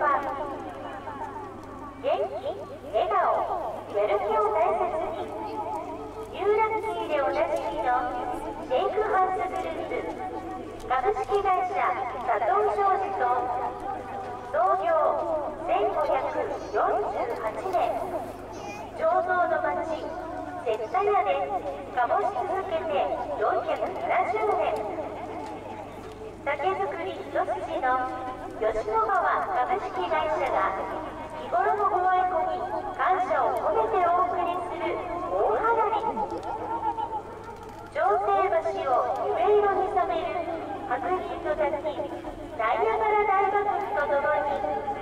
は元気、笑顔、やる気を大切にユーラッキーでおなじみのシェイクハウスグループ株式会社佐藤商事と創業1548年醸造の町瀬田屋で醸し続けて470年酒造り一筋の吉野川株式会社が日頃のご愛顧に感謝を込めてお送りする大花火調整橋を夢色に染める白銀の滝ナイアガラ大瀑布とともに